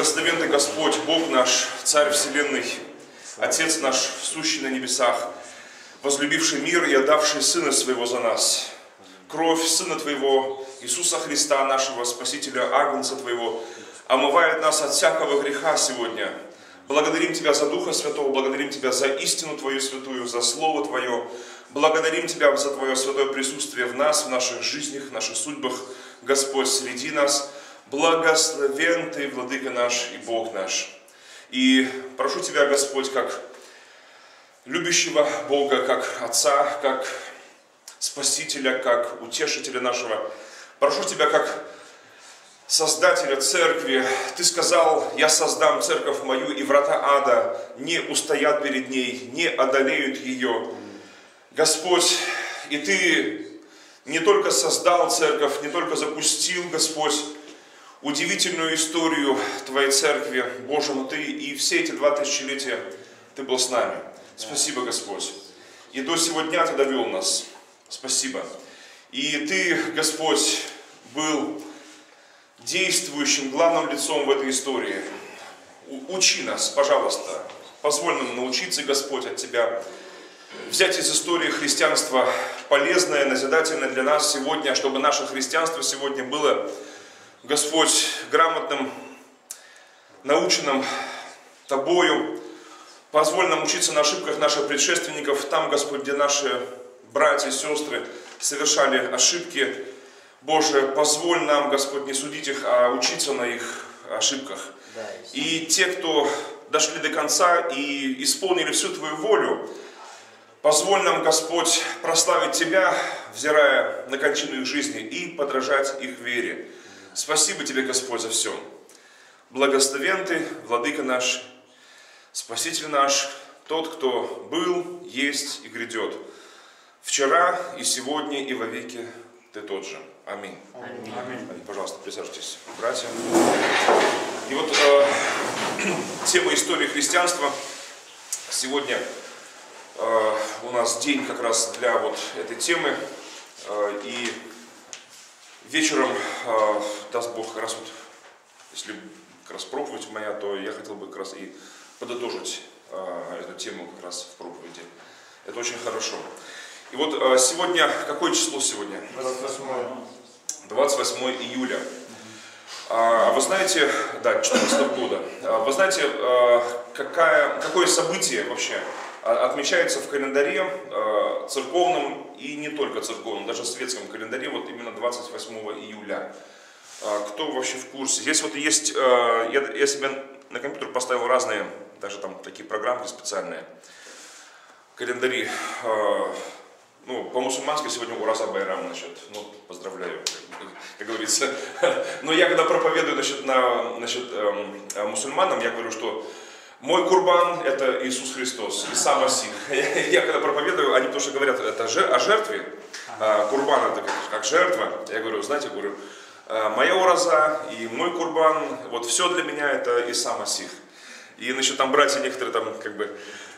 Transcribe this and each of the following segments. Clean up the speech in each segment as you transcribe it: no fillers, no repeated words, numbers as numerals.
Благословен Ты, Господь, Бог наш, Царь Вселенной, Отец наш, сущий на небесах, возлюбивший мир и отдавший Сына Своего за нас. Кровь Сына Твоего, Иисуса Христа, нашего Спасителя, Агнца Твоего, омывает нас от всякого греха сегодня. Благодарим Тебя за Духа Святого, благодарим Тебя за истину Твою святую, за Слово Твое. Благодарим Тебя за Твое святое присутствие в нас, в наших жизнях, в наших судьбах, Господь, среди нас. Благословен Ты, Владыка наш и Бог наш. И прошу Тебя, Господь, как любящего Бога, как Отца, как Спасителя, как Утешителя нашего. Прошу Тебя, как Создателя Церкви. Ты сказал: я создам церковь мою, и врата ада не устоят перед ней, не одолеют ее. Господь, и Ты не только создал церковь, не только запустил, Господь, удивительную историю Твоей церкви, Боже, но Ты и все эти 2 тысячелетия Ты был с нами. Спасибо, Господь. И до сего дня Ты довел нас. Спасибо. И Ты, Господь, был действующим главным лицом в этой истории. Учи нас, пожалуйста. Позволь нам научиться, Господь, от Тебя. Взять из истории христианства полезное, назидательное для нас сегодня, чтобы наше христианство сегодня было, Господь, грамотным, наученным Тобою. Позволь нам учиться на ошибках наших предшественников, там, Господь, где наши братья и сестры совершали ошибки. Боже, позволь нам, Господь, не судить их, а учиться на их ошибках. И те, кто дошли до конца и исполнили всю Твою волю, позволь нам, Господь, прославить Тебя, взирая на кончину их жизни, и подражать их вере. Спасибо Тебе, Господь, за все. Благословен Ты, Владыка наш, Спаситель наш, Тот, кто был, есть и грядет. Вчера и сегодня и вовеки Ты тот же. Аминь. Аминь. Пожалуйста, присаживайтесь, братья. И вот тема истории христианства. Сегодня у нас день как раз для вот этой темы. И вечером, даст Бог, как раз вот, если как раз проповедь моя, то я хотел бы как раз и подытожить эту тему как раз в проповеди. Это очень хорошо. И вот сегодня, какое число сегодня? 28 июля. Вы знаете, да, 2014 года. Вы знаете, какое событие вообще отмечается в календаре церковном и не только церковном, даже в светском календаре, вот именно 28 июля. Кто вообще в курсе? Здесь вот есть, я себе на компьютер поставил разные, даже там такие программки специальные, календари. Ну, по-мусульмански сегодня Ураза Байрам, значит, ну, поздравляю, как говорится. Но я когда проповедую насчет мусульманам, я говорю, что мой курбан – это Иисус Христос, Иса Масих. Я когда проповедую, они тоже говорят, это о жертве, курбан – это как жертва. Я говорю, знаете, говорю, моя ураза и мой курбан, вот все для меня – это Иса Масих. И, значит, там братья некоторые там, как бы,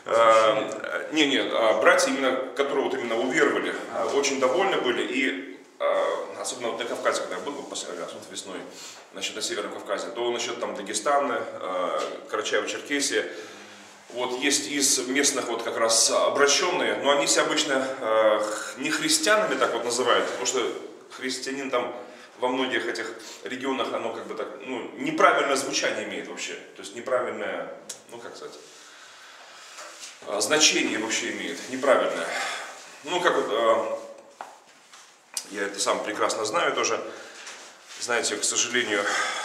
братья, именно, которые вот именно уверовали, очень довольны были. И особенно вот на Кавказе, когда я был последний раз, вот весной, значит, на Северном Кавказе, то, значит, там Дагестан, Карачаево-Черкесия, вот есть из местных вот как раз обращенные, но они себя обычно не христианами так вот называют, потому что христианин там во многих этих регионах, оно как бы так, ну, неправильное звучание имеет вообще, то есть неправильное, ну, как сказать, значение вообще имеет, неправильное. Ну, как вот, я это сам прекрасно знаю тоже, знаете, к сожалению,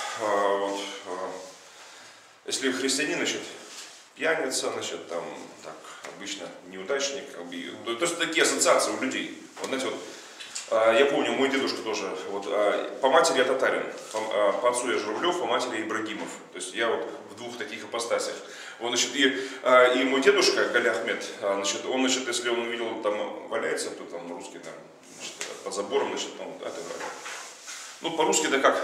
если христианин, значит, пьяница, значит, там, так, обычно неудачник, то есть такие ассоциации у людей, вот, знаете, вот, я помню, мой дедушка тоже, вот, по матери я татарин, по отцу я Журавлев, по матери Ибрагимов. То есть я вот в двух таких ипостасях. Вот, значит, и мой дедушка, Галя Ахмед, значит, он, значит, если он увидел, там валяется, кто там русский, там, значит, под забором, значит, он, это, ну, по-русски, да как,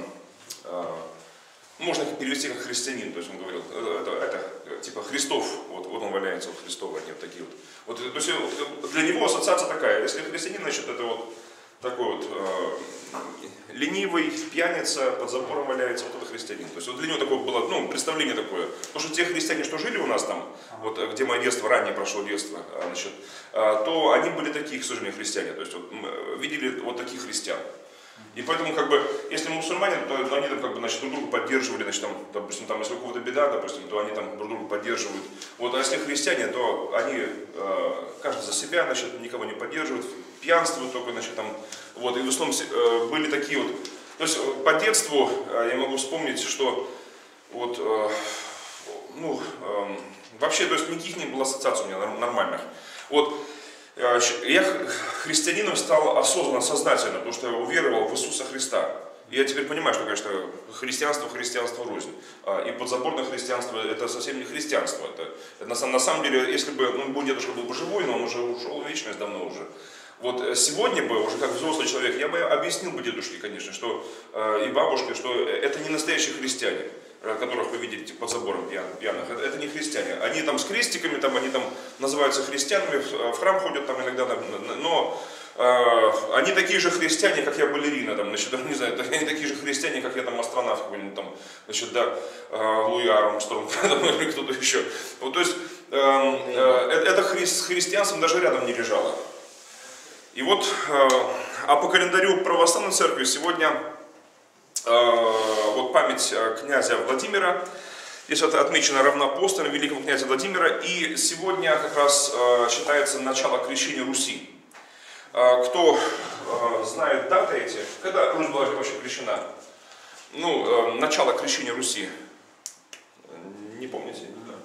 можно перевести как христианин, то есть он говорил, это типа Христов, вот он валяется, вот Христов, они вот такие вот. Вот, то есть для него ассоциация такая, если христианин, значит, это вот такой вот ленивый, пьяница, под забором валяется, вот это христианин. То есть вот для него такое было, ну, представление такое. Потому что те христиане, что жили у нас там, вот где мое детство, раннее прошло детство, значит, то они были такие, к сожалению, христиане. То есть вот, видели вот таких христиан. И поэтому, как бы, если мусульмане, то они там, как бы, значит, друг друга поддерживали, значит, там, допустим, там, если у кого-то беда, допустим, то они там друг друга поддерживают. Вот, а если христиане, то они, каждый за себя, значит, никого не поддерживают, пьянствуют только, значит, там, вот, и в основном были такие вот, то есть по детству я могу вспомнить, что вот, ну, вообще, то есть никаких не было ассоциаций у меня нормальных. Вот, я христианином стал осознанно, сознательно, потому что я уверовал в Иисуса Христа. И я теперь понимаю, что, конечно, христианство рознь. И подзаборное христианство — это совсем не христианство. Это на самом деле, если бы, ну, мой дедушка был бы живой, но он уже ушел в вечность давно уже. Вот сегодня бы, уже как взрослый человек, я бы объяснил бы дедушке, конечно, что, и бабушке, что это не настоящие христиане, которых вы видите под забором пьяных. Это не христиане. Они там с крестиками, там, они там называются христианами, в храм ходят там иногда, но они такие же христиане, как я балерина, там, значит, не знаю, они такие же христиане, как я там астронавт какой-нибудь там, значит, да, Луи Армстронг, или кто-то еще. Вот, то есть это с христианством даже рядом не лежало. И вот, а по календарю православной церкви сегодня вот память князя Владимира, здесь вот отмечено равноапостольным великого князя Владимира, и сегодня как раз считается начало крещения Руси. Кто знает даты эти, когда Русь была вообще крещена? Ну, начало крещения Руси, не помните?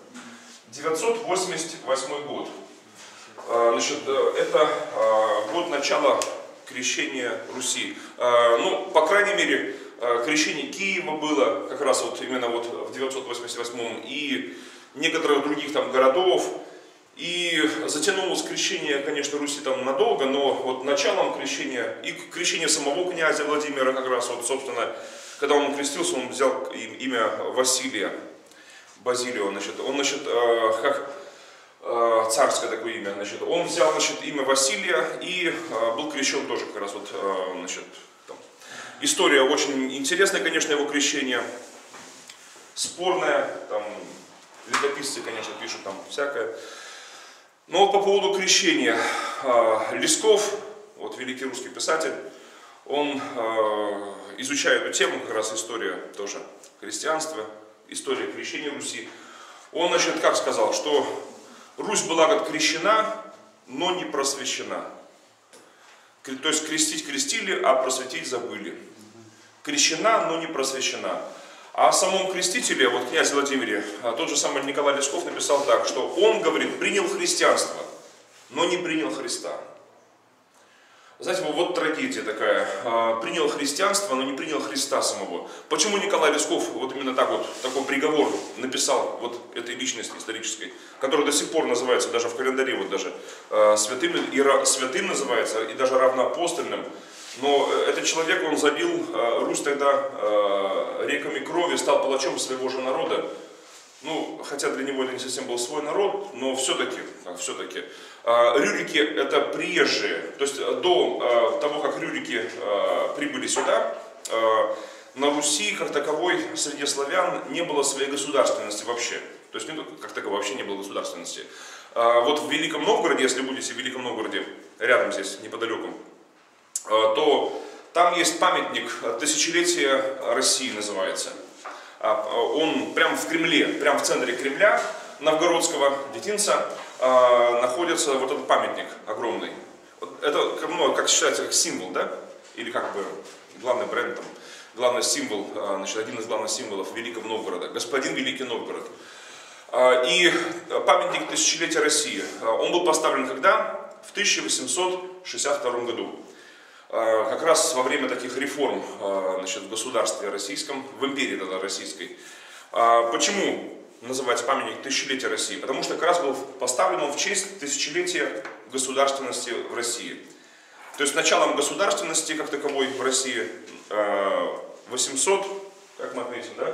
988 год. Значит, это год начала крещения Руси. Ну, по крайней мере, крещение Киева было как раз вот именно вот в 988 и некоторых других там городов. И затянулось крещение, конечно, Руси там надолго, но вот началом крещения и крещение самого князя Владимира как раз вот, собственно, когда он крестился, он взял имя Василия, Базилио, значит, он, значит, как царское такое имя, значит, он взял, значит, имя Василия и был крещен тоже как раз вот, значит, там. История очень интересная, конечно, его крещение, спорная, там, летописцы, конечно, пишут там всякое. Но вот по поводу крещения, Лесков, вот великий русский писатель, он изучает эту тему, как раз история тоже христианства, история крещения Руси. Он, значит, как сказал, что Русь была как крещена, но не просвещена. То есть крестить крестили, а просветить забыли. Крещена, но не просвещена. А о самом крестителе, вот князь Владимире, тот же самый Николай Лесков написал так, что он, говорит, принял христианство, но не принял Христа. Знаете, вот трагедия такая. Принял христианство, но не принял Христа самого. Почему Николай Лесков вот именно так вот, такой приговор написал вот этой личности исторической, которая до сих пор называется даже в календаре, вот даже святым называется, и даже равноапостольным. Но этот человек, он залил Русь тогда реками крови, стал палачом своего же народа. Ну, хотя для него это не совсем был свой народ, но все-таки, рюрики это приезжие. То есть до того, как рюрики прибыли сюда, на Руси как таковой среди славян не было своей государственности вообще. То есть как таковой вообще не было государственности. Вот в Великом Новгороде, если будете в Великом Новгороде, рядом здесь, неподалеку, то там есть памятник «Тысячелетие России» называется. Он прямо в Кремле, прямо в центре Кремля, новгородского детинца, находится вот этот памятник огромный. Это, ну, как считается, как символ, да? Или как бы главный бренд, там, главный символ, значит, один из главных символов Великого Новгорода, господин Великий Новгород. И памятник «Тысячелетия России», он был поставлен когда? В 1862 году. Как раз во время таких реформ, значит, в государстве российском, в империи тогда российской. Почему называется памятник «Тысячелетия России»? Потому что как раз был поставлен он в честь тысячелетия государственности в России. То есть началом государственности как таковой в России 800, как мы отметим, да?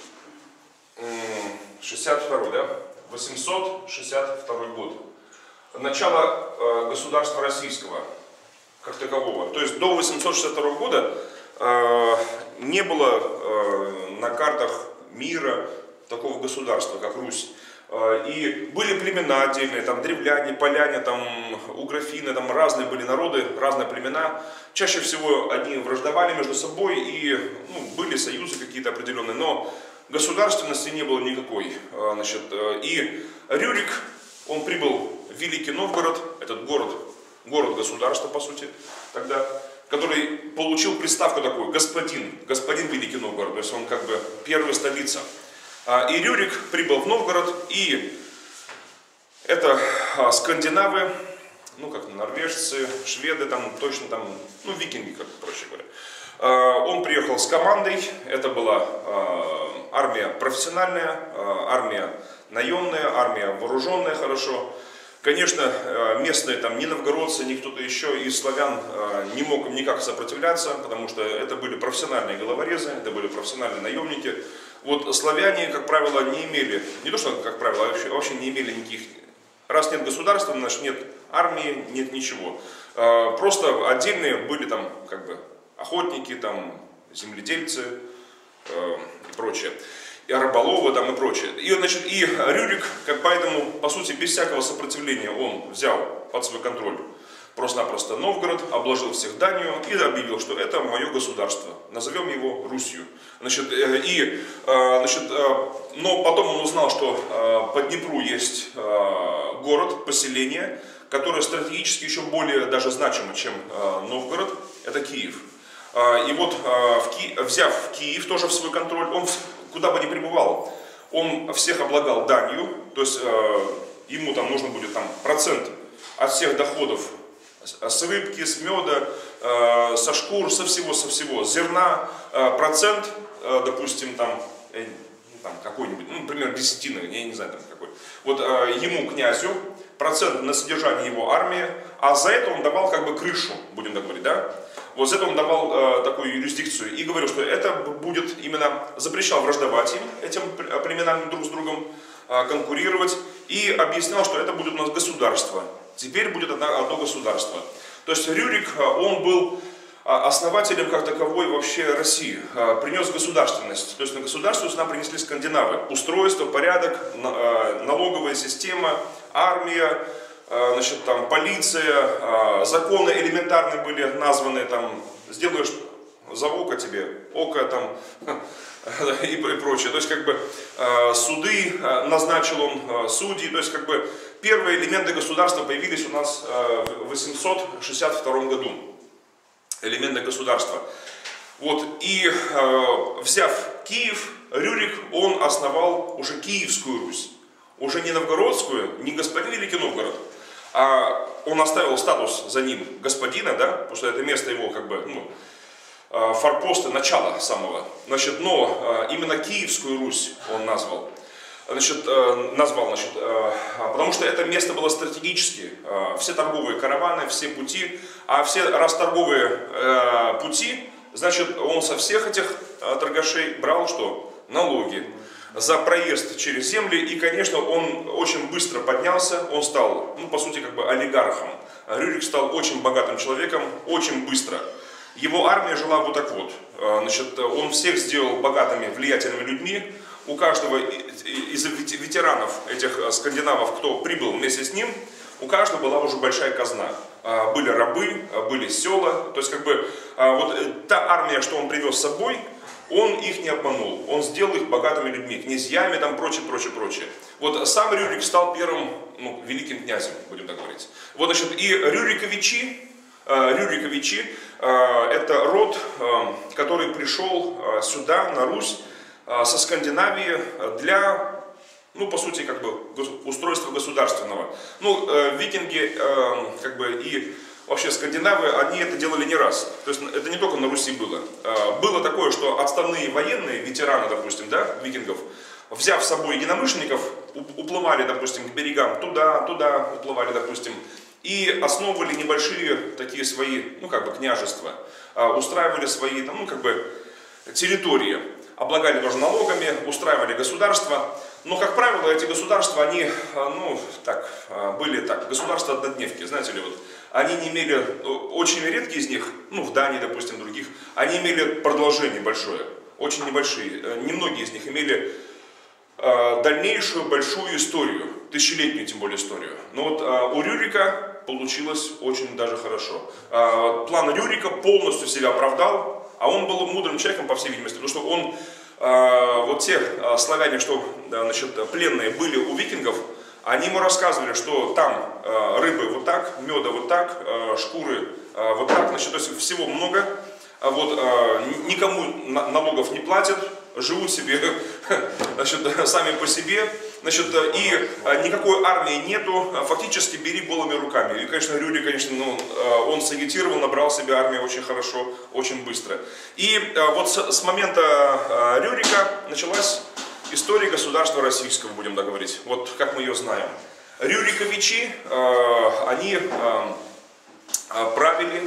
62, да? 862 год. начало государства российского как такового. То есть до 862 года не было на картах мира такого государства, как Русь. И были племена отдельные, там древляне, поляне, там угрофины, там разные были народы, разные племена. Чаще всего они враждовали между собой и были союзы какие-то определенные, но государственности не было никакой. Значит, и Рюрик, он прибыл в Великий Новгород, этот город-государство, по сути, тогда, который получил приставку такую, господин Великий Новгород, то есть он как бы первая столица. И Рюрик прибыл в Новгород, и это скандинавы, как норвежцы, шведы, там точно там, викинги, как проще говоря. Он приехал с командой, это была армия профессиональная, армия наемная, армия вооруженная хорошо. Конечно, местные, там, ни новгородцы, ни кто-то еще из славян не мог никак сопротивляться, потому что это были профессиональные головорезы, это были профессиональные наемники. Вот славяне, как правило, не имели, не то что как правило, а вообще не имели никаких, раз нет государства, значит нет армии, нет ничего. Просто отдельные были там как бы охотники, там, земледельцы и прочее. И рыболовы там и прочее. И, значит, и Рюрик, поэтому, по сути, без всякого сопротивления он взял под свой контроль просто-напросто Новгород, обложил всех данью и объявил, что это мое государство. Назовем его Русью. Значит, но потом он узнал, что по Днепру есть город, поселение, которое стратегически еще более даже значимо, чем Новгород, это Киев. И вот, взяв Киев тоже в свой контроль, он куда бы ни пребывал, он всех облагал данью, то есть ему там нужно будет там процент от всех доходов с рыбки, с меда, со шкур, со всего, с зерна, процент, допустим, там какой-нибудь, например, десятина, я не знаю там какой. Вот ему, князю, процент на содержание его армии, а за это он давал как бы крышу, будем так говорить, да? Вот за это он давал такую юрисдикцию и говорил, что это будет именно, запрещал враждовать им, этим племенам друг с другом, конкурировать, и объяснял, что это будет у нас государство. Теперь будет одно государство. То есть Рюрик, он был основателем как таковой вообще России, принес государственность. То есть на государственность нам принесли скандинавы. Устройство, порядок, налоговая система, армия, значит, там, полиция, законы элементарные были названы, там, сделаешь за око тебе, око там, и прочее. То есть, как бы, суды назначил он, судьи, то есть, как бы, первые элементы государства появились у нас в 862 году. Элементы государства. Вот, и взяв Киев, Рюрик, он основал уже Киевскую Русь. Уже не новгородскую, не господин Великий Новгород, а он оставил статус за ним господина, да, потому что это место его, как бы, форпоста, начала самого. Значит, но именно Киевскую Русь он назвал. Потому что это место было стратегически. Все торговые караваны, все пути, а все раз торговые пути, значит, он со всех этих торгашей брал что? Налоги за проезд через земли, и, конечно, он очень быстро поднялся, он стал, по сути, как бы олигархом. Рюрик стал очень богатым человеком, очень быстро. Его армия жила вот так вот. Значит, он всех сделал богатыми, влиятельными людьми. У каждого из ветеранов этих скандинавов, кто прибыл вместе с ним, у каждого была уже большая казна. Были рабы, были села. То есть, как бы, вот та армия, что он привез с собой, он их не обманул. Он сделал их богатыми людьми, князьями, там, прочее. Вот сам Рюрик стал первым, великим князем, будем так говорить. Вот, значит, и Рюриковичи, это род, который пришел сюда, на Русь, со Скандинавии для, по сути, как бы устройства государственного. Викинги, как бы, и вообще скандинавы, они это делали не раз. То есть это не только на Руси было. Было такое, что отставные военные, ветераны, допустим, да, викингов, взяв с собой единомышленников, уплывали, допустим, к берегам, туда уплывали, допустим, и основывали небольшие такие свои, княжества, устраивали свои, территории. Облагали тоже налогами, устраивали государство. Но, как правило, эти государства, они, были государства-однодневки, знаете ли, вот. Они не имели, очень редкие из них, в Дании, допустим, других, они имели продолжение большое, очень небольшие. Немногие из них имели дальнейшую большую историю, тысячелетнюю тем более историю. Но вот у Рюрика получилось очень даже хорошо. План Рюрика полностью себя оправдал, а он был мудрым человеком, по всей видимости, потому что он, вот те славяне, что пленные были у викингов, они ему рассказывали, что там рыбы вот так, меда вот так, шкуры вот так, то есть всего много, никому налогов не платят, живут себе, сами по себе, и никакой армии нету, фактически бери голыми руками. И, конечно, Рюрик, он сагитировал, набрал себе армию очень хорошо, очень быстро. И вот с момента Рюрика началась история государства российского, будем говорить, вот как мы ее знаем. Рюриковичи, они правили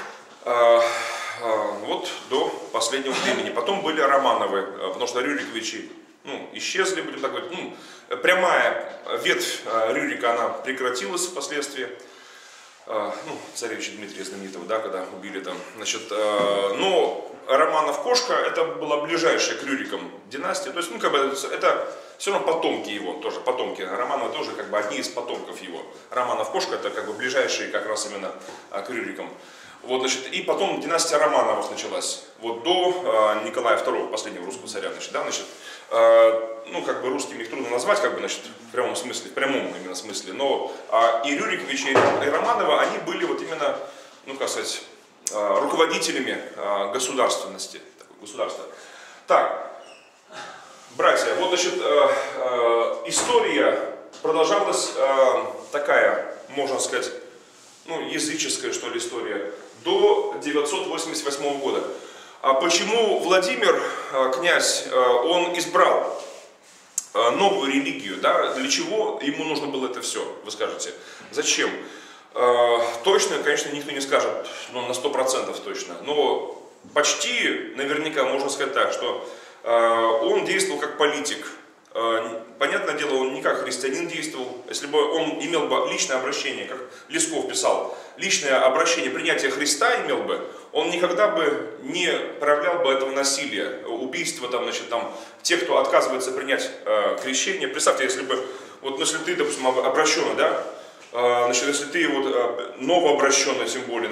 вот до последнего времени. Потом были Романовы, потому что Рюриковичи исчезли, будем так говорить. Прямая ветвь Рюрика, она прекратилась впоследствии. Царевича Дмитрия знаменитого, да, когда убили там. Но Романов-Кошка, это была ближайшая к Рюрикам династия. То есть, это все равно потомки его, тоже потомки. Романовы тоже одни из потомков его. Романов-Кошка, это ближайшие как раз именно к Рюрикам. И потом династия Романовых началась. Вот до Николая II, последнего русского царя, русскими их трудно назвать, в прямом смысле, в прямом именно смысле, но и Рюриковичи, и Романовы, они были именно, руководителями государственности, государства. Так, братья, история продолжалась такая, можно сказать, языческая, что ли, история, до 988 года. А почему Владимир, князь, он избрал новую религию, да? Для чего ему нужно было это все, вы скажете? Зачем? Точно, конечно, никто не скажет, на 100% точно, но почти наверняка можно сказать так, что он действовал как политик. Понятное дело, он не как христианин действовал. Если бы он имел бы личное обращение, как Лесков писал, личное обращение, принятие Христа имел бы, он никогда бы не проявлял бы этого насилия, убийства, тех, кто отказывается принять крещение. Представьте, если бы, если ты, допустим, обращенный, да, если ты новообращенный, тем более,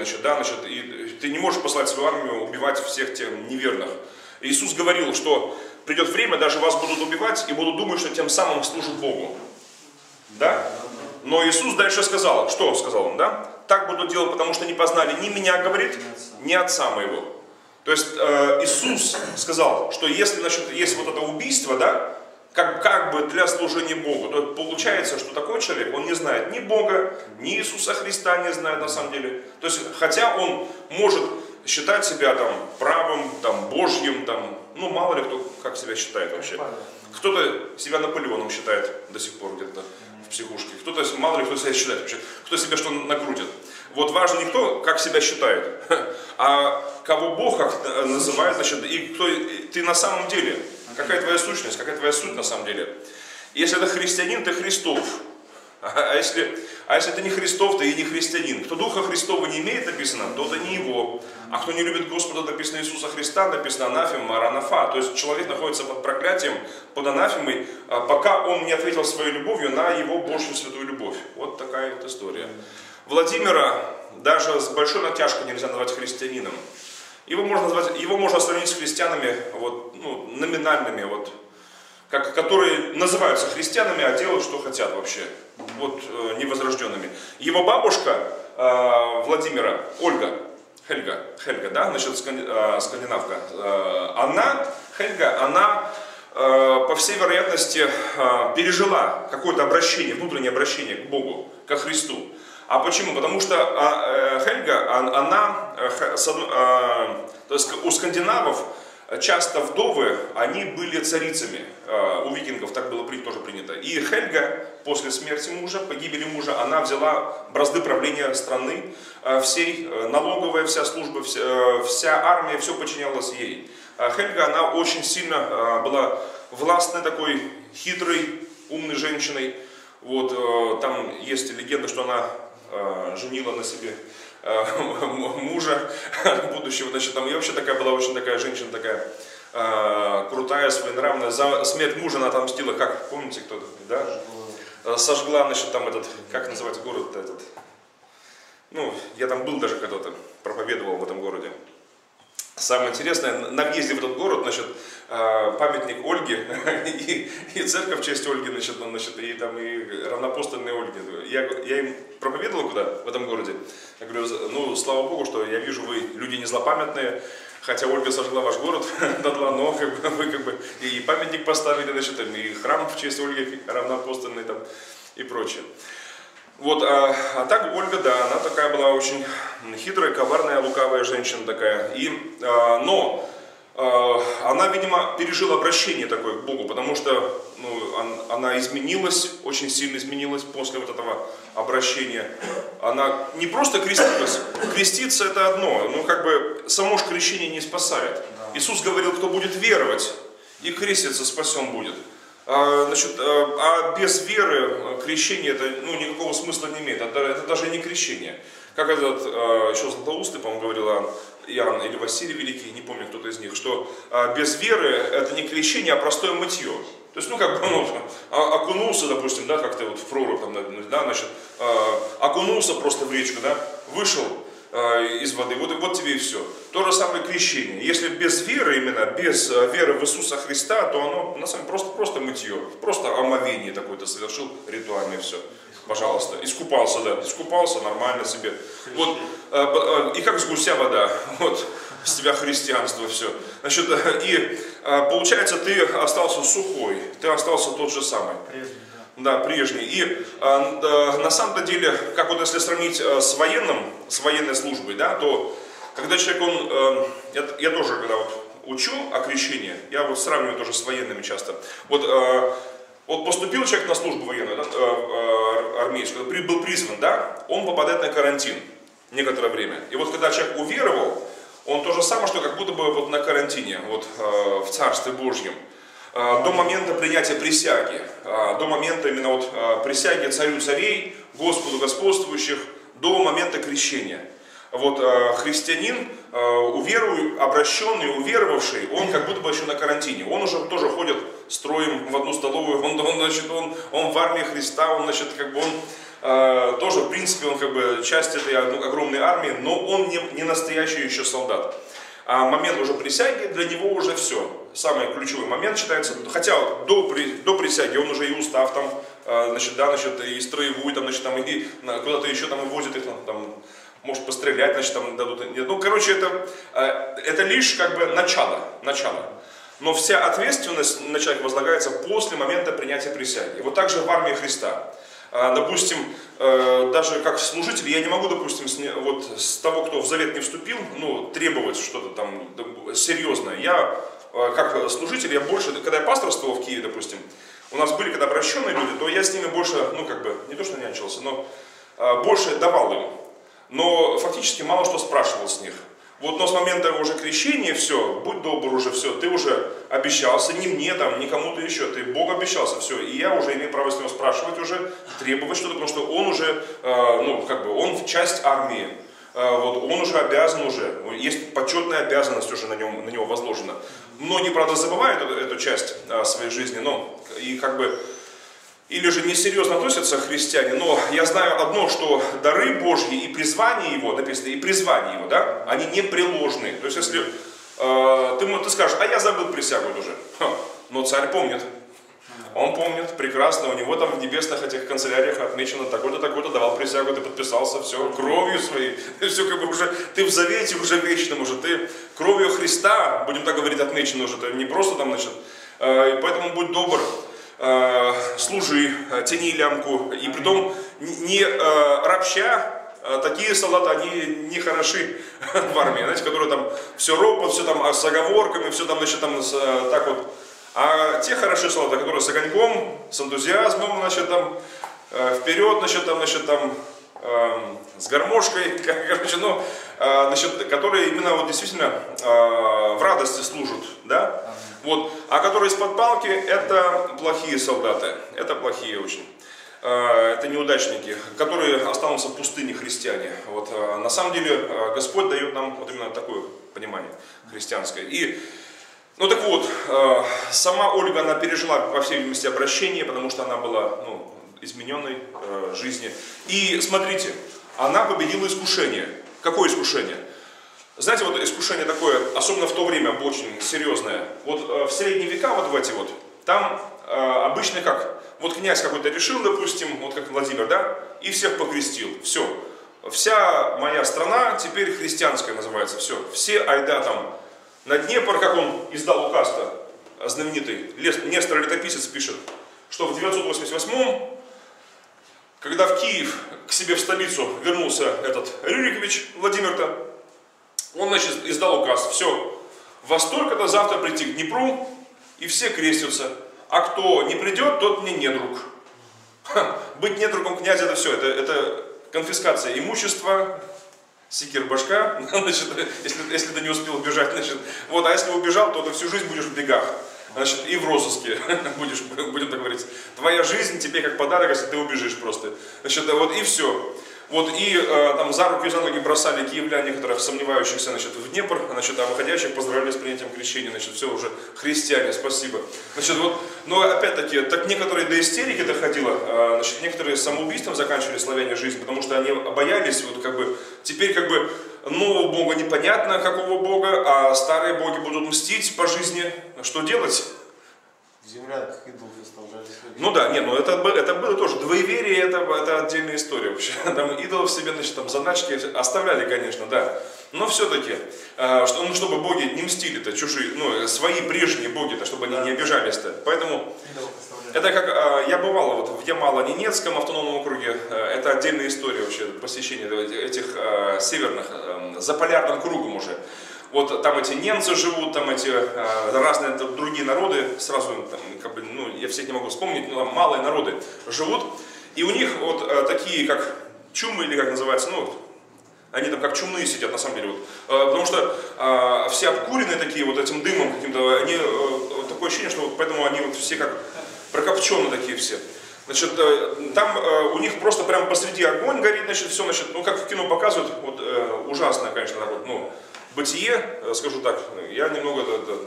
и ты не можешь послать свою армию убивать всех тех неверных. Иисус говорил, что придет время, даже вас будут убивать и будут думать, что тем самым служат Богу. Да? Но Иисус дальше сказал, что сказал он, да? Так будут делать, потому что не познали ни меня, говорит, ни Отца моего. То есть Иисус сказал, что если есть это убийство, да, как бы для служения Богу, то получается, что такой человек, он не знает ни Бога, ни Иисуса Христа не знает на самом деле. То есть, хотя он может считать себя правым, Божьим, мало ли кто как себя считает вообще. Кто-то себя Наполеоном считает до сих пор где-то в психушке, кто-то, мало ли кто себя считает вообще, кто себя что накрутит. Вот важно не кто как себя считает, а кого Бог как называет, и кто ты на самом деле, какая твоя сущность, какая твоя суть на самом деле. Если это христианин, ты Христов. А если ты не Христов, ты и не христианин. Кто Духа Христова не имеет, написано, то это не его. А кто не любит Господа, написано Иисуса Христа, написано анафема, маранафа. То есть человек находится под проклятием, под анафемой, пока он не ответил своей любовью на его Божью святую любовь. Вот такая история. Владимира даже с большой натяжкой нельзя назвать христианином. Его можно сравнить с христианами номинальными, которые называются христианами, а делают, что хотят вообще, невозрожденными. Его бабушка Владимира, Хельга, да, скандинавка, Хельга, по всей вероятности, пережила какое-то обращение, внутреннее обращение к Богу, ко Христу. А почему? Потому что Хельга, то есть у скандинавов часто вдовы, они были царицами. У викингов так было тоже принято. И Хельга после смерти мужа, погибели мужа, она взяла бразды правления страны, всей налоговая, вся служба, вся армия, все подчинялось ей. Хельга, она очень сильно была властной такой, хитрой, умной женщиной. Вот, там есть легенда, что она женила на себе мужа будущего, значит, там, и вообще такая была очень такая женщина, такая крутая, своенравная. За смерть мужа она отомстила, как, помните, кто-то, да? Сожгла, значит, там этот, как называется город-то этот? Ну, я там был даже когда-то, проповедовал в этом городе. Самое интересное, на въезде в этот город, значит, памятник Ольге и церковь в честь Ольги, значит, и там и равноапостольной Ольги. Я им проповедовал куда в этом городе. Я говорю, ну, слава Богу, что я вижу, вы люди не злопамятные, хотя Ольга сожгла ваш город дотла, но вы как бы и памятник поставили, значит, и храм в честь Ольги равноапостольной там и прочее. Вот, а так Ольга, да, она такая была очень хитрая, коварная, лукавая женщина такая. Но она, видимо, пережила обращение такое к Богу, потому что она изменилась, очень сильно изменилась после вот этого обращения. Она не просто крестилась, креститься это одно, но как бы само же крещение не спасает. Иисус говорил, кто будет веровать и креститься, спасен будет. Значит, а без веры крещение это никакого смысла не имеет, это даже не крещение. Как этот, еще Златоустый, по-моему, говорил Иоанн или Василий Великий, не помню кто-то из них, что без веры это не крещение, а простое мытье. То есть, как бы, окунулся, допустим, да, как-то вот в прорубь, там, да, значит, окунулся просто в речку, да, вышел из воды, вот тебе и все. То же самое крещение. Если без веры, именно без веры в Иисуса Христа, то оно на самом деле просто мытье, просто омовение такое-то совершил ритуальное, все. Пожалуйста, искупался, да, искупался нормально себе. Вот, и как с гуся вода, вот, с тебя христианство, все. Значит, и получается, ты остался сухой, ты остался тот же самый. Да, прежний. И на самом-то деле, как вот если сравнить с военной службой, да, то когда человек, я тоже, когда вот учу о крещении, я вот сравниваю тоже с военными часто. Вот поступил человек на службу военную, да, армейскую, был призван, да, он попадает на карантин некоторое время. И вот когда человек уверовал, он то же самое, что как будто бы вот на карантине, вот в Царстве Божьем. До момента принятия присяги, до момента именно вот присяги царю царей, Господу господствующих, до момента крещения. Вот христианин, обращенный, уверовавший, он как будто бы еще на карантине. Он уже тоже ходит строем в одну столовую, он в армии Христа, он, значит, как бы он тоже, в принципе, он как бы часть этой огромной армии, но он не настоящий еще солдат. А момент уже присяги, для него уже все. Самый ключевой момент считается, хотя до присяги он уже и устав там, значит, да, значит, и строевую, там, значит, там, и куда-то еще там и возят их, там, может пострелять, значит, там дадут. Ну, короче, это лишь как бы начало. Но вся ответственность на человека возлагается после момента принятия присяги. И вот так же в армии Христа. Допустим, даже как служитель, я не могу, допустим, вот с того, кто в завет не вступил, требовать что-то там серьезное. Я, как служитель, я больше, когда я пасторствовал в Киеве, допустим, у нас были когда обращенные люди, то я с ними больше, не то что нянчился, но больше давал им. Но фактически мало что спрашивал с них. Но с момента уже крещения все, будь добр уже, все, ты уже обещался, не мне там, не кому-то еще, ты Бог обещался, все, и я уже имею право с него спрашивать уже, требовать что-то, потому что он уже, он часть армии, он уже обязан уже, есть почетная обязанность уже на него возложена. Многие, правда, забывают эту часть своей жизни, или же несерьезно относятся христиане, но я знаю одно, что дары Божьи и призвание его, написано, и призвание его, да, они непреложны. То есть, если ты скажешь, а я забыл присягу уже, но царь помнит. Он помнит прекрасно, у него там в небесных этих канцеляриях отмечено, такой-то давал присягу, ты подписался, все, кровью своей, все как бы уже, ты в завете уже вечном уже, ты кровью Христа, будем так говорить, отмечено уже, ты не просто там, значит, и поэтому будь добр. Служи, тяни лямку, и притом не ропща, такие солдаты, они не хороши в армии, знаете, которые там все ропот, все там с оговорками, все там, значит, там так вот. А те хорошие солдаты, которые с огоньком, с энтузиазмом, значит, там вперед, значит, там с гармошкой, короче, ну, значит, которые именно вот действительно в радости служат, да? Вот. А которые из-под палки, это плохие солдаты, это плохие очень. Это неудачники, которые останутся в пустыне христиане. Вот. На самом деле Господь дает нам вот именно такое понимание христианское. И, ну так вот, сама Ольга, она пережила, по всей видимости, обращение, потому что она была, ну, измененной жизни. И смотрите, она победила искушение. Какое искушение? Знаете, вот искушение такое, особенно в то время, очень серьезное. Вот в средние века, вот в эти вот, там обычно как? Вот князь какой-то решил, допустим, вот как Владимир, да, и всех покрестил. Все. Вся моя страна теперь христианская называется. Все айда там на Днепр, как он издал указ-то, знаменитый, Нестор Летописец пишет, что в 988-м, когда в Киев к себе в столицу вернулся этот Рюрикович Владимир-то, он, значит, издал указ, все, во столько-то завтра прийти к Днепру, и все крестятся, а кто не придет, тот мне недруг. Быть недругом князя, это все, это конфискация имущества, секир башка, значит, если ты не успел убежать, значит, вот, а если убежал, то ты всю жизнь будешь в бегах. Значит, и в розыске будешь, будем так говорить. Твоя жизнь тебе как подарок, если ты убежишь просто. Значит, вот и все. Вот и там за руки и за ноги бросали киевляне, некоторых сомневающихся, значит, в Днепр, значит, а выходящих поздравляли с принятием крещения, значит, все уже христиане, спасибо. Значит, вот, но опять-таки, так некоторые до истерики доходило, значит, некоторые самоубийством заканчивали славяне жизнь, потому что они боялись, вот как бы, теперь как бы нового бога непонятно, какого бога, а старые боги будут мстить по жизни, что делать? Земля, как идол, выставлялись. Ну да, нет, ну это было тоже. Двоеверие это отдельная история вообще. Там идолов себе, значит, там заначки оставляли, конечно, да. Но все-таки, чтобы боги не мстили-то, чужие, ну, свои прежние боги-то, чтобы они не обижались-то. Поэтому это как, я бывал вот в Ямало-Ненецком автономном округе, это отдельная история вообще, посещения этих северных, за полярным кругом уже. Вот там эти немцы живут, там эти разные другие народы, сразу, там, как бы, ну, я всех не могу вспомнить, но там малые народы живут. И у них вот такие, как чумы, или как называется, ну, они там как чумные сидят, на самом деле. Вот, потому что все обкуренные такие, вот этим дымом каким-то, они, такое ощущение, что поэтому они вот все как прокопченные такие все. Значит, там у них просто прям посреди огонь горит, значит, все, значит, ну, как в кино показывают, вот, ужасно, конечно, народ, ну, бытие, скажу так, я немного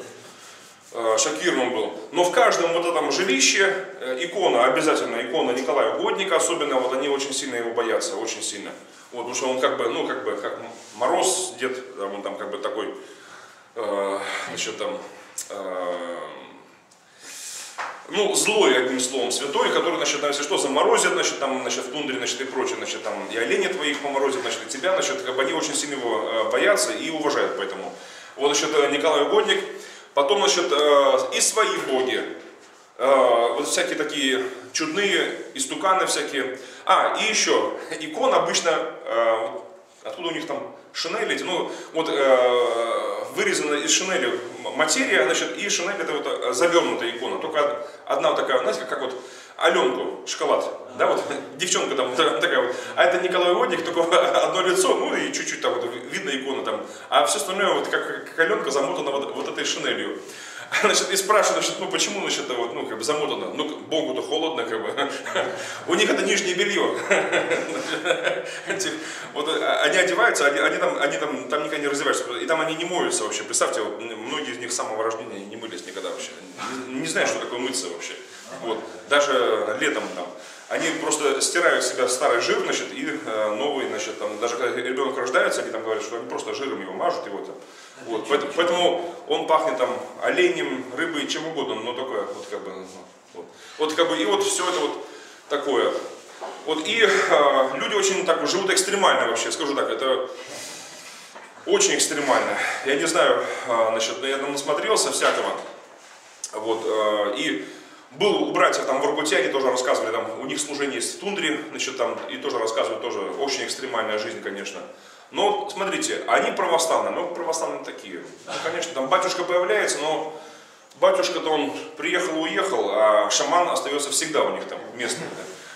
шокирован был. Но в каждом вот этом жилище икона, обязательно икона Николая Угодника, особенно, вот они очень сильно его боятся, очень сильно. Вот, потому что он как бы, ну, как Мороз, дед, он там как бы такой, значит, там, ну, злой, одним словом, святой, который, значит, если что, заморозит, значит, там, значит, в тундре, значит, и прочее, значит, там, и оленей твоих поморозит, значит, и тебя, значит, как бы они очень сильно его боятся и уважают поэтому. Вот, значит, Николай Угодник, потом, значит, и свои боги, вот всякие такие чудные истуканы всякие. И еще, икон обычно, откуда у них там шинели эти, ну, вот, вырезана из шинели материя, значит, и шинель это вот завернутая икона, только одна такая, знаете, как вот Аленку, шоколад, да, вот, девчонка там такая вот, а это Николай Угодник, только одно лицо, ну и чуть-чуть там вот видно икона там, а все остальное вот как Аленка замотана вот этой шинелью. Значит, и спрашивают, значит, ну почему, значит, это вот, ну, как бы замотано, ну, Богу-то холодно, как бы, у них это нижнее белье, вот они одеваются, они там никогда не раздеваются, и там они не моются вообще, представьте, вот, многие из них с самого рождения не мылись никогда вообще, не знают, что такое мыться вообще, вот, даже летом там. Они просто стирают с себя старый жир, значит, и новый, значит, там, даже когда ребенок рождается, они там говорят, что они просто жиром его мажут, его там. Вот, поэтому он пахнет там оленем, рыбой, чем угодно, но только вот как бы, вот как бы, и вот все это вот такое. Вот, и люди очень так живут экстремально вообще, скажу так, это очень экстремально. Я не знаю, значит, я там насмотрелся всякого, вот, и был у братьев там в Воркуте, они тоже рассказывали, там у них служение есть в тундре, значит, там, и тоже рассказывают, тоже очень экстремальная жизнь, конечно. Но, смотрите, они православные, но православные такие. Ну, конечно, там батюшка появляется, но батюшка-то он приехал и уехал, а шаман остается всегда у них там местный. Да.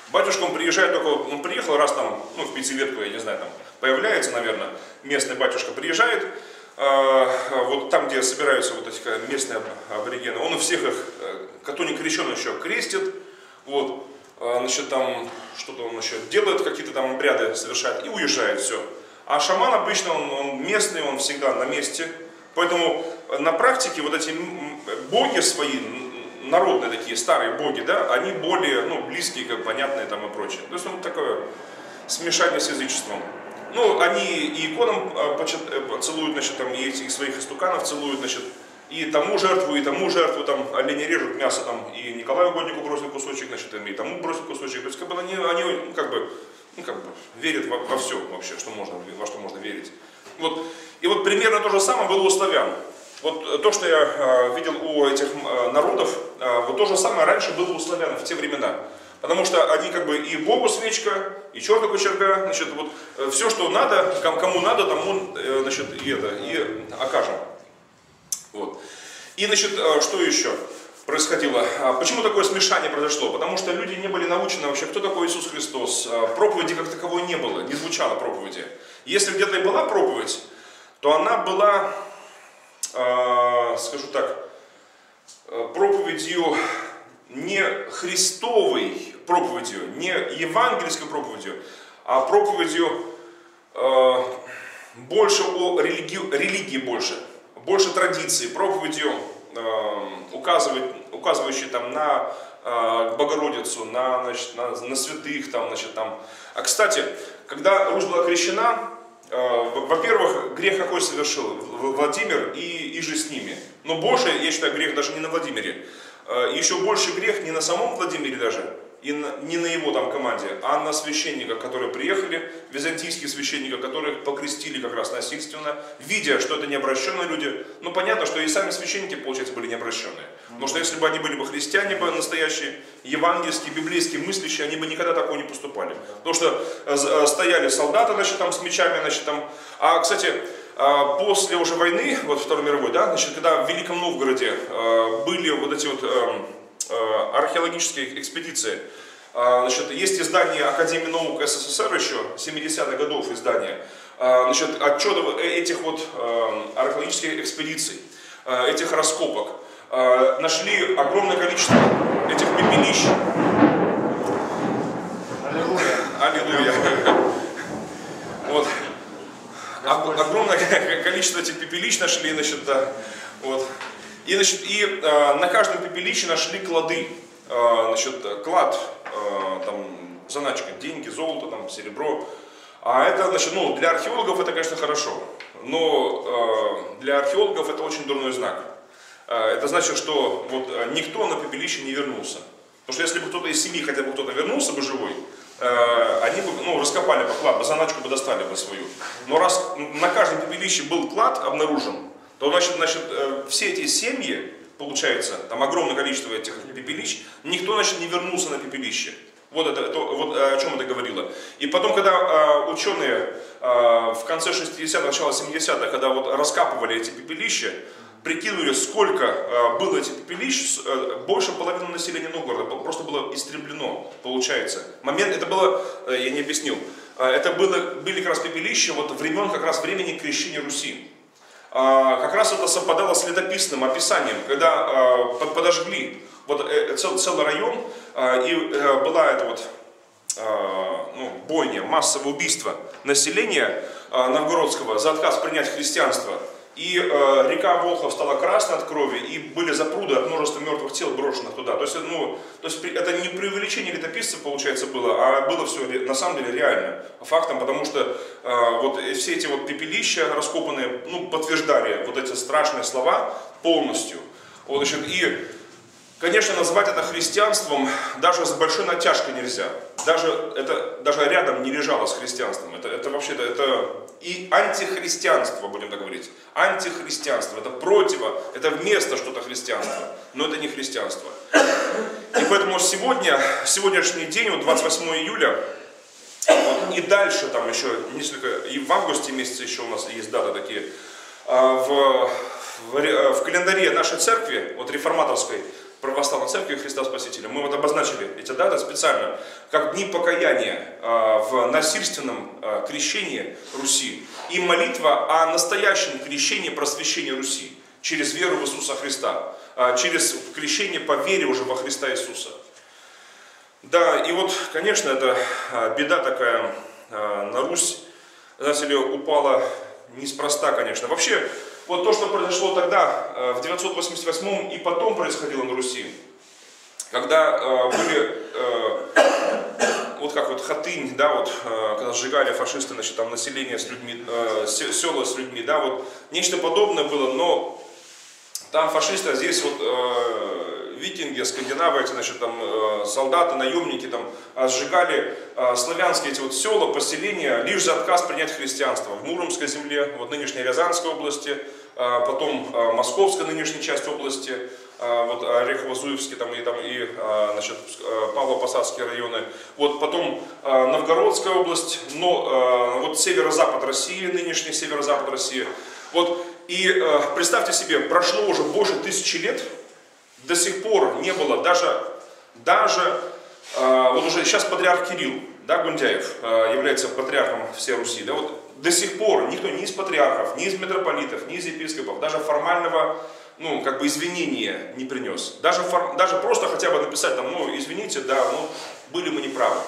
Батюшка, он приезжает только, он приехал раз там, ну, в пятилетку, я не знаю, там появляется, наверное, местный батюшка приезжает, вот там, где собираются вот эти местные аборигены, он у всех их, кто не крещен еще, крестит, вот, значит, там что-то он еще делает, какие-то там обряды совершает и уезжает, все. А шаман обычно, он местный, он всегда на месте, поэтому на практике вот эти боги свои, народные такие, старые боги, да, они более, ну, близкие, как понятные там и прочее. То есть, ну, такое смешание с язычеством. Ну, они и иконам целуют, значит, там, и этих своих истуканов целуют, значит, и тому жертву, там, оленя режут, мясо там, и Николаю Угоднику бросил кусочек, значит, и тому бросил кусочек. То есть, как бы, они ну, как бы верят во все вообще, что можно, во что можно верить. Вот. И вот примерно то же самое было у славян. Вот то, что я видел у этих народов, вот то же самое раньше было у славян в те времена. Потому что они как бы и Богу свечка, и черту кочерга, значит, вот все, что надо, кому надо, тому, значит, и окажем. Вот. И, значит, что еще происходило? Почему такое смешание произошло? Потому что люди не были научены вообще, кто такой Иисус Христос. Проповеди как таковой не было, не звучало проповеди. Если где-то и была проповедь, то она была, скажу так, проповедью не Христовой проповедью, не евангельской проповедью, а проповедью больше о религии больше традиций, проповедью, указывающей там на Богородицу, на святых, там, значит, там. А кстати, когда Русь была крещена, во-первых, грех какой совершил Владимир и же с ними. Но больше, я считаю, грех даже не на Владимире. Еще больше грех не на самом Владимире даже, и не на его там команде, а на священниках, которые приехали, византийских священников, которых покрестили как раз насильственно, видя, что это необращенные люди. Ну, понятно, что и сами священники, получается, были необращенные. Потому что если бы они были бы христиане, бы настоящие, евангельские, библейские, мыслящие, они бы никогда такого не поступали. Потому что стояли солдаты, значит, там с мечами, значит, там. А, кстати, после уже войны, вот Второй мировой, да, значит, когда в Великом Новгороде были вот эти вот археологические экспедиции, значит, есть издание Академии наук СССР еще, 70-х годов издание, значит, отчетов этих вот археологических экспедиций, этих раскопок. Нашли огромное количество этих пепелищ. Аллилуйя. Аллилуйя. Вот. Огромное количество этих пепелищ нашли, значит, да. Вот. И, значит, на каждом пепелище нашли клады. Значит, клад, там, заначка, деньги, золото, там, серебро. А это, значит, ну, для археологов это, конечно, хорошо. Но для археологов это очень дурной знак. Это значит, что вот никто на пепелище не вернулся. Потому что если бы кто-то из семьи, хотя бы кто-то вернулся бы живой, они бы, ну, раскопали бы клад, заначку бы достали бы свою. Но раз на каждом пепелище был клад обнаружен, то значит, все эти семьи, получается, там огромное количество этих пепелищ, никто, значит, не вернулся на пепелище. Вот вот о чем это говорило. И потом, когда ученые в конце 60-х, начало 70-х, когда вот раскапывали эти пепелища, прикинули, сколько было этих пепелищ, больше половины населения Новгорода просто было истреблено, получается. Это было, я не объяснил, это были как раз пепелища вот времен, как раз времени крещения Руси. Как раз это совпадало с летописным описанием, когда подожгли вот целый район, и была эта вот бойня, массовое убийство населения новгородского за отказ принять христианство. И река Волхов стала красной от крови, и были запруды от множества мертвых тел, брошенных туда. То есть это не преувеличение летописцев, получается, было, а было все на самом деле реально, фактом, потому что вот все эти вот пепелища раскопанные, ну, подтверждали вот эти страшные слова полностью. Вот, значит, и, конечно, назвать это христианством даже с большой натяжкой нельзя. Это рядом не лежало с христианством. Это вообще и антихристианство, будем так говорить. Антихристианство, это это вместо что-то христианства, но это не христианство. И поэтому сегодняшний день, вот 28 июля, вот, и дальше там еще несколько, и в августе месяце еще у нас есть даты такие, в календаре нашей церкви, вот реформаторской, православной церкви Христа Спасителя. Мы вот обозначили эти даты специально, как дни покаяния в насильственном крещении Руси и молитва о настоящем крещении просвещения Руси через веру в Иисуса Христа, через крещение по вере уже во Христа Иисуса. Да, и вот, конечно, это беда такая на Русь, знаете ли, упала неспроста, конечно. Вообще, вот то, что произошло тогда, в 988 и потом происходило на Руси, когда были, вот как вот Хатынь, да, вот, когда сжигали фашисты, значит, там население с людьми, села с людьми, да, вот, нечто подобное было, но там фашисты, а здесь вот викинги, скандинавы, эти, значит, там, солдаты, наемники, там, сжигали славянские эти вот села, поселения, лишь за отказ принять христианство. В Муромской земле, вот нынешней Рязанской области, потом Московской нынешней части области, вот Орехово-Зуевский там, и значит, Павлово-Посадские районы, вот потом Новгородская область, но вот северо-запад России, нынешний северо-запад России. Вот, и представьте себе, прошло уже больше 1000 лет, до сих пор не было даже вот уже сейчас патриарх Кирилл, да, Гундяев является патриархом всей Руси, да, вот до сих пор никто ни из патриархов, ни из митрополитов, ни из епископов даже формального, ну, как бы извинения не принес. Даже просто хотя бы написать там, ну, извините, да, ну, были мы неправы.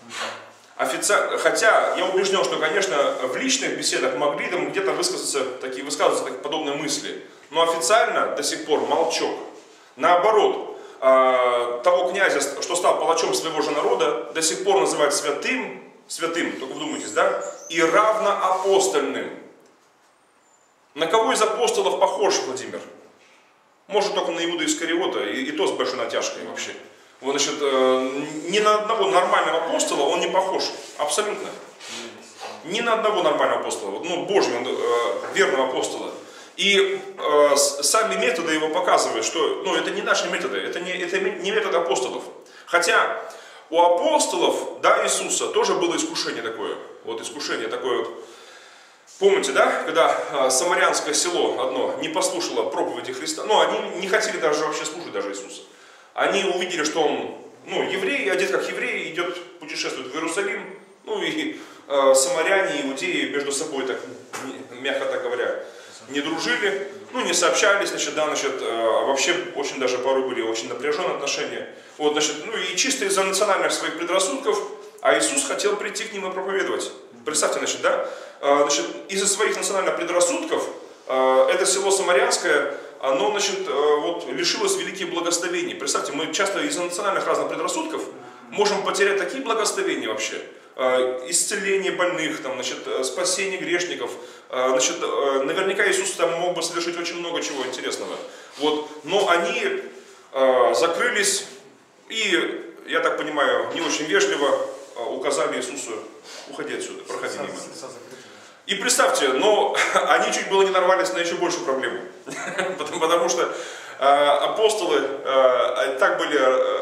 Хотя я убежден, что, конечно, в личных беседах могли там где-то высказываться такие подобные мысли, но официально до сих пор молчок. Наоборот, того князя, что стал палачом своего же народа, до сих пор называют святым, только вдумайтесь, да, и равноапостольным. На кого из апостолов похож Владимир? Может, только на Иуду Искариота, и то с большой натяжкой вообще. Вот, значит, ни на одного нормального апостола он не похож, абсолютно. Ни на одного нормального апостола, ну, Божьего, верного апостола. И сами методы его показывают, что, ну, это не наши методы, это не метод апостолов. Хотя у апостолов, да, Иисуса тоже было искушение такое. Вот искушение такое вот. Помните, да, когда самарянское село одно не послушало проповеди Христа, ну, они не хотели даже вообще слушать даже Иисуса. Они увидели, что он, ну, еврей, одет как еврей, идет, путешествует в Иерусалим, ну, и самаряне, иудеи между собой, так, мягко так говоря, не дружили, ну, не сообщались, значит, да, значит, вообще очень даже порой были очень напряженные отношения. Вот, значит, ну, и чисто из-за национальных своих предрассудков, а Иисус хотел прийти к ним и проповедовать. Представьте, значит, да, значит, из-за своих национальных предрассудков это село Самарянское, оно, значит, вот, лишилось великих благословений. Представьте, мы часто из-за национальных разных предрассудков можем потерять такие благословения вообще. Исцеление больных, там, значит, спасение грешников. Значит, наверняка Иисус там мог бы совершить очень много чего интересного. Вот. Но они закрылись и, я так понимаю, не очень вежливо указали Иисусу: уходи отсюда, проходи мимо. И представьте, но они чуть было не нарвались на еще большую проблему. Потому что апостолы так были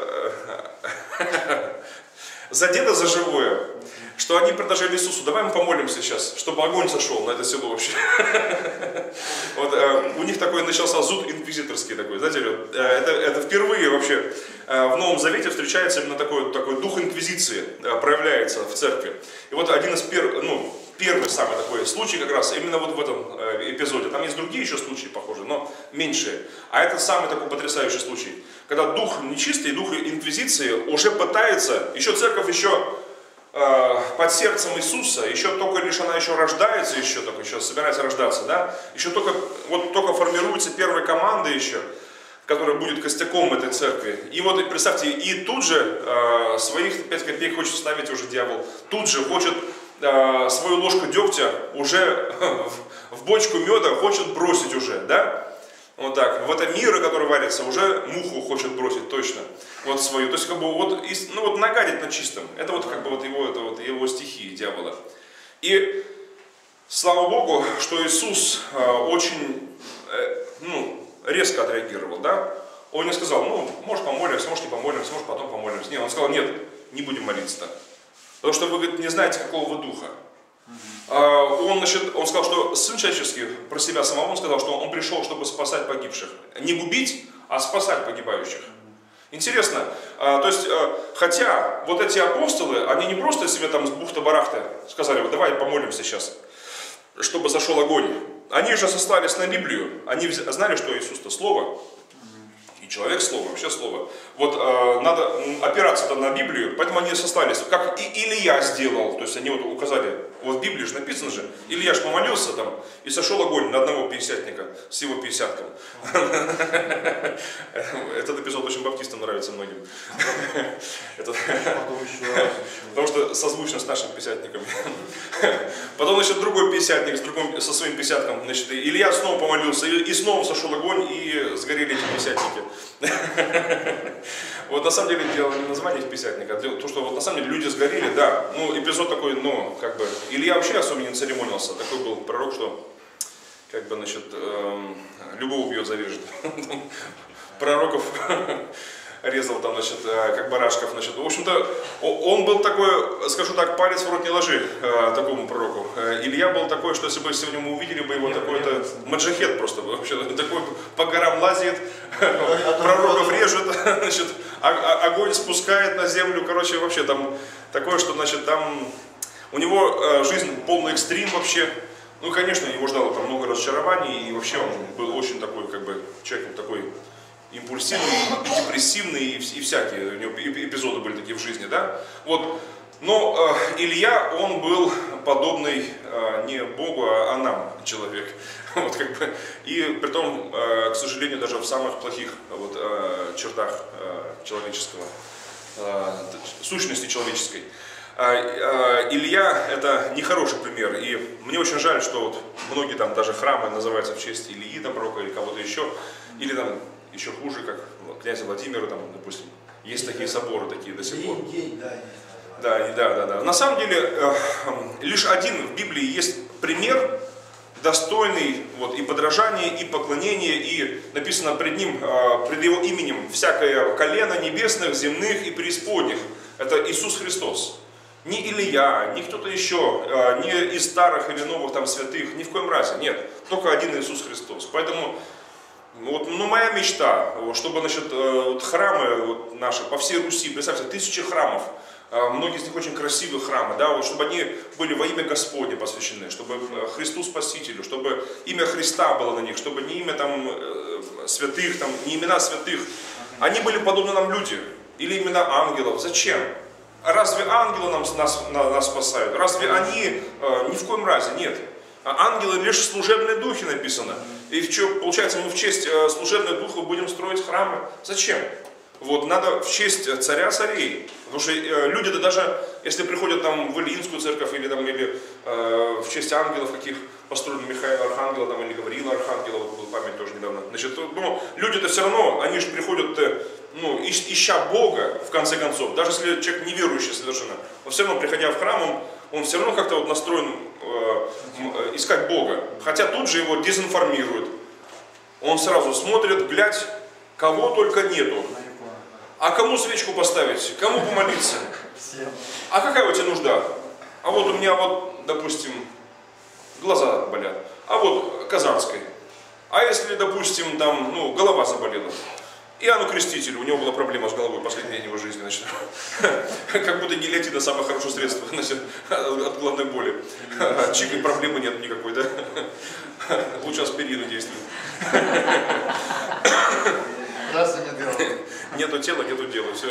задеты за живое, что они предложили Иисусу: давай мы помолимся сейчас, чтобы огонь сошел на это село вообще. Вот, у них такой начался зуд инквизиторский такой, знаете, это впервые вообще в Новом Завете встречается именно такой дух инквизиции, проявляется в церкви. И вот один из первый самый такой случай как раз именно вот в этом эпизоде. Там есть другие еще случаи похожие, но меньшие. А это самый такой потрясающий случай, когда дух нечистый, дух инквизиции уже пытается, еще церковь еще под сердцем Иисуса, еще только лишь она еще рождается, еще собирается рождаться, да, еще только формируется первая команда еще, которая будет костяком этой церкви. И вот представьте, и тут же своих 5 копеек хочет вставить уже дьявол, тут же хочет свою ложку дегтя уже в бочку меда хочет бросить уже, да? Вот так. В это миро, который варится, уже муху хочет бросить точно. Вот свою. То есть, как бы, вот, ну, вот нагадить на чистом. Это вот, как бы, вот его стихии дьявола. И слава Богу, что Иисус очень, резко отреагировал, да? Он не сказал: ну, может помолимся, может не помолимся, может потом помолимся. Нет, он сказал: нет, не будем молиться так. Потому что вы, говорит, не знаете, какого вы духа. Он сказал, что Сын Человеческий, про себя самого, он сказал, что он пришел, чтобы спасать погибших. Не губить, а спасать погибающих. Интересно, то есть, хотя вот эти апостолы, они не просто себе там с бухты-барахты сказали, вот давай помолимся сейчас, чтобы зашел огонь. Они же сослались на Библию, они знали, что Иисус-то Слово, и человек Слово, вообще Слово. Вот надо опираться-то на Библию, поэтому они сослались, как и Илья сделал, то есть они вот указали, вот в Библии же написано же, Илья же помолился там, и сошел огонь на одного пятидесятника с его пятидесятком. Этот эпизод очень баптистам нравится многим. Потому что созвучно с нашим пятидесятником. Потом, значит, другой пятидесятник со своим пятидесятком, значит, Илья снова помолился, и снова сошел огонь, и сгорели эти пятидесятники. Вот на самом деле дело не название пятидесятника, а то, что вот на самом деле люди сгорели, да. Ну, эпизод такой, ну, как бы, Илья вообще особо не церемонился, такой был пророк, что, как бы, значит, любого бьет, зарежет. Пророков резал там, значит, как барашков, значит. В общем-то, он был такой, скажу так, палец в рот не ложи такому пророку. Илья был такой, что если бы сегодня мы увидели бы его, такой-то маджахет просто, вообще, такой по горам лазит, пророков режет, значит, огонь спускает на землю, короче, вообще там такое, что, значит, там у него жизнь полный экстрим вообще. Ну, конечно, его ждало там много разочарований, и вообще он был очень такой, как бы, человек такой импульсивный, депрессивный, и всякие у него эпизоды были такие в жизни, да. Вот. Но Илья, он был подобный не Богу, а нам человек. Вот, как бы, и при том, к сожалению, даже в самых плохих вот, чертах человеческого, сущности человеческой. Илья это нехороший пример, и мне очень жаль, что вот многие там даже храмы называются в честь Ильи, там, пророка, или кого-то еще, или там еще хуже, как князя Владимира, там, допустим, есть такие соборы такие до сих пор. Да. На самом деле, лишь один в Библии есть пример, достойный вот, и подражания, и поклонения, и написано пред ним, пред его именем, всякое колено небесных, земных и преисподних. Это Иисус Христос. Ни Илья, ни кто-то еще, ни из старых или новых там святых, ни в коем разе, нет. Только один Иисус Христос. Поэтому вот, ну, моя мечта, чтобы, значит, вот, храмы вот, наши по всей Руси, представьте, 1000 храмов, многие из них очень красивые храмы, да, вот, чтобы они были во имя Господне посвящены, чтобы Христу Спасителю, чтобы имя Христа было на них, чтобы не имя там святых, там, не имена святых, они были подобны нам люди, или имена ангелов. Зачем? Разве ангелы нас спасают? Разве они? Ни в коем разе, нет. Ангелы лишь служебные духи написано. И получается, мы в честь служебных духов будем строить храмы. Зачем? Вот, надо в честь царя царей. Потому что люди-то даже, если приходят там в Ильинскую церковь, или в честь ангелов каких построен Михаила Архангела, там, или Гавриила Архангела, вот был память тоже недавно. Значит, ну, люди-то все равно, они же приходят, ну, ища Бога, в конце концов, даже если человек неверующий совершенно, но все равно, приходя в храм, он все равно как-то вот настроен искать Бога. Хотя тут же его дезинформируют. Он сразу смотрит, глядь, кого только нету. А кому свечку поставить? Кому помолиться? А какая у тебя нужда? А вот у меня вот, допустим, глаза болят. А вот Казанской. А если, допустим, там, ну, голова заболела? Иоанну Крестителю, у него была проблема с головой последний день его жизни, значит. Как будто гильотина самое хорошее средство, значит, от головной боли. Чик, проблемы нет никакой, да? Лучше аспирина действует. Раз и не делал. Нету тела, нету дела, все.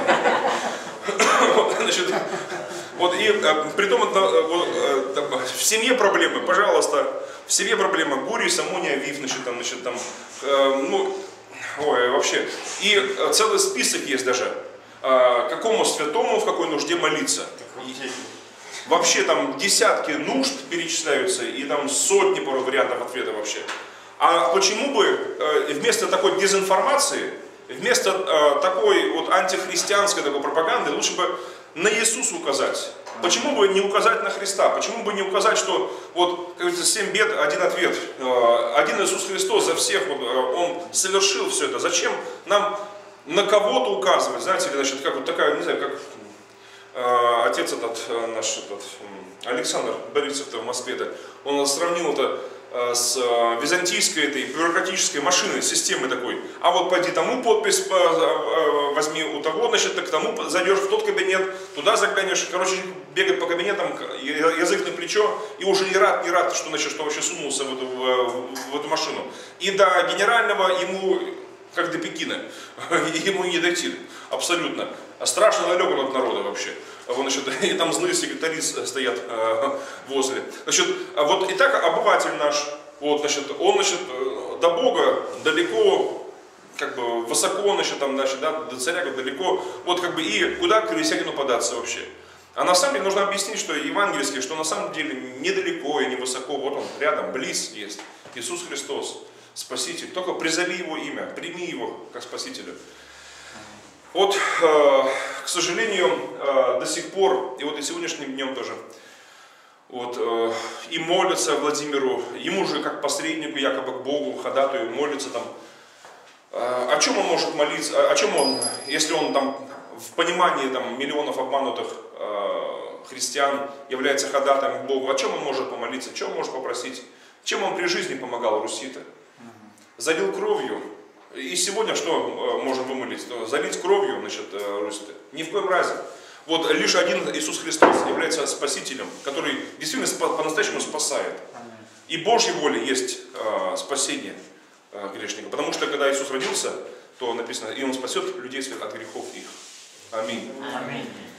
Значит, вот и притом в семье проблемы, пожалуйста, в семье проблемы гурий, аммония, вив, значит, там, ну, ой, вообще. И целый список есть даже, какому святому в какой нужде молиться. Вообще там десятки нужд перечисляются, и там сотни порой вариантов ответа вообще. А почему бы вместо такой дезинформации, вместо такой вот антихристианской такой пропаганды, лучше бы на Иисуса указать? Почему бы не указать на Христа? Почему бы не указать, что вот, как говорится, 7 бед, один ответ. Один Иисус Христос за всех, вот, Он совершил все это. Зачем нам на кого-то указывать? Знаете, значит, как вот такая, не знаю, как отец этот, наш этот, Александр Борисов-то в Москве-то, он сравнил это с византийской этой бюрократической машины, системы такой. А вот пойди тому подпись возьми у того, значит, ты к тому зайдешь в тот кабинет, туда заглянешь. Короче, бегать по кабинетам, язык на плечо, и уже не рад, что, значит, что вообще сунулся в эту машину. И до генерального ему, как до Пекина, ему не дойти, абсолютно. Страшно далеко от народа вообще. Значит, и там злые секретари стоят возле. Значит, вот и так обыватель наш, вот, значит, он, значит, до Бога далеко, как бы высоко, значит, там, значит, да, до царя далеко, вот как бы и куда к крестьянину податься вообще. А на самом деле нужно объяснить, что евангельски, что на самом деле недалеко и не высоко, вот он рядом, близ есть, Иисус Христос, Спаситель. Только призови Его имя, прими Его как Спасителя. Вот, к сожалению, до сих пор, и вот и сегодняшним днем тоже, вот, и молятся Владимиру, ему же как посреднику, якобы к Богу, ходатаю, молятся там. О чем он может молиться, о чем он, если он там в понимании там, миллионов обманутых христиан является ходатаем к Богу, о чем он может помолиться, чем он может попросить, чем он при жизни помогал Руси-то? Залил кровью. И сегодня что можем вымолить? Залить кровью, значит, Русь-то? Ни в коем разе. Вот лишь один Иисус Христос является Спасителем, который действительно по-настоящему спасает. И Божья воля есть спасение грешника. Потому что когда Иисус родился, то написано, и Он спасет людей от грехов их. Аминь. Аминь.